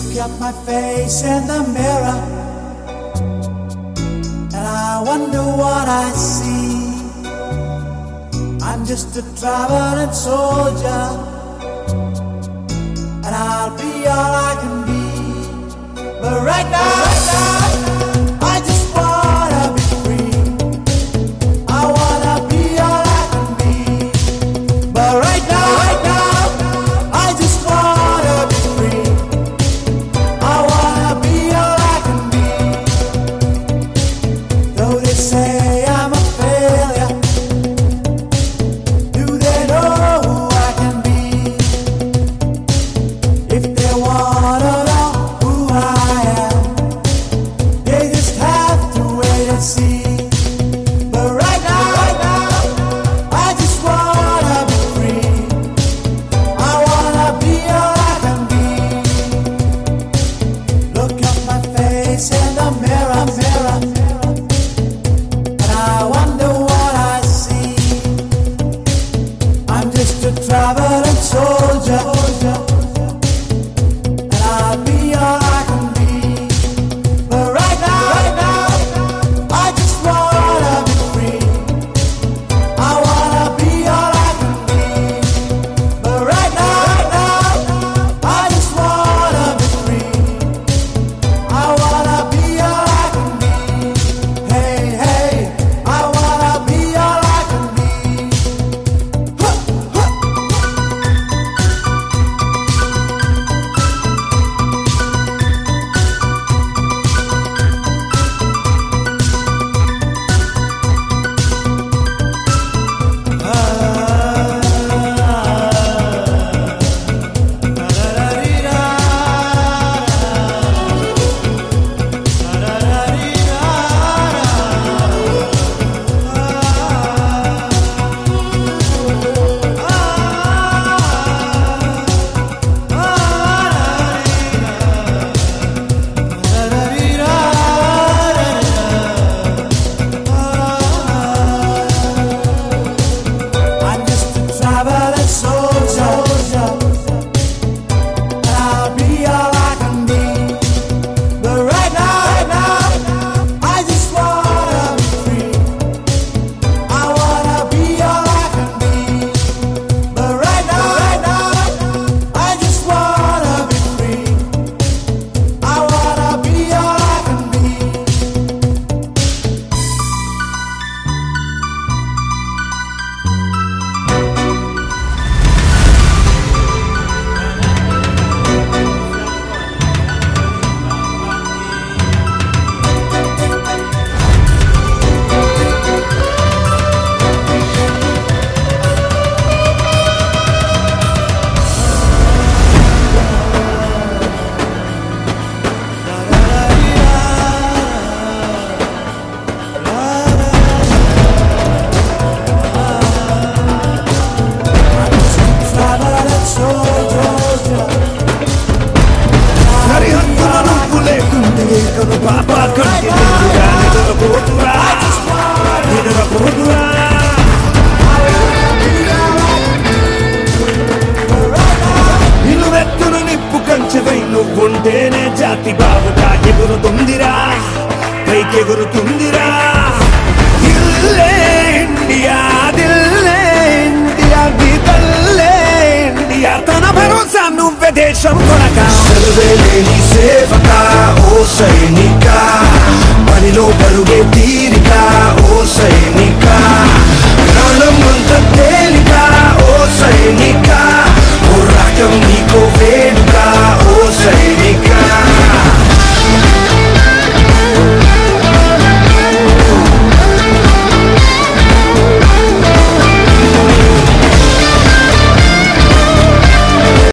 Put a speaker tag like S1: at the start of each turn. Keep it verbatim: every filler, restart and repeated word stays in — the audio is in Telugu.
S1: Look at my face in the mirror, and I wonder what I see. I'm just a traveling soldier, and I'll be all I can be. But right now, right now I just wanna be free. I wanna be all I can be. But right now, right now I just wanna be free. I wanna be all I can be. Though they say I'm a failure, do they know who I can be? If they wanna know who I am, they just have to wait and see. But right now, right now I just wanna be free. I wanna be all I can be. Look at my face in the mirror, mirror, and I wonder what I see. I'm just a traveling soldier, and I'll be all I can be. But right now, right now I just wanna be free. I wanna be all I can be. But right now, right now I just wanna be free. I wanna be all I can be. Hey, hey, I wanna be all I can be. Huh, huh. I'm just a traveling soldier, and I'll be all I can be. But right now, right now I just wanna be free. I wanna be all I can be. But right now, right now I just wanna be free. I wanna be all I can be.
S2: సరిహద్దుల నువ్వు లేకుంటే కను పాప కంటి నిండుగా నిద్రపోతురా నిద్రపోతురా నిలువెత్తున నిప్పు కంచెపై నువ్వుంటేనే జాతి బావుగా ఎగురుతుందిరా పైకెగురుతుందిరా ఇల్లే ఇండియా దిల్లే ఇండియా గీతల్లే ఇండియా తన భరోసా నువ్వే దేశం కొనక
S3: సెలవేలేని సేవక ఓ సైనిక పనిలో పరుగే తీరిక